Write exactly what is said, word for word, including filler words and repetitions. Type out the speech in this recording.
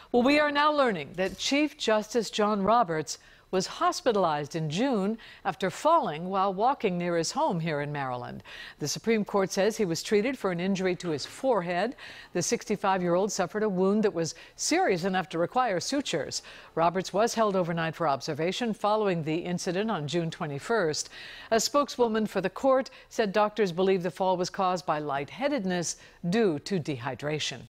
Well, we are now learning that Chief Justice John Roberts was hospitalized in June after falling while walking near his home here in Maryland. The Supreme Court says he was treated for an injury to his forehead. The sixty-five-year-old suffered a wound that was serious enough to require sutures. Roberts was held overnight for observation following the incident on June twenty-first. A spokeswoman for the court said doctors believe the fall was caused by lightheadedness due to dehydration.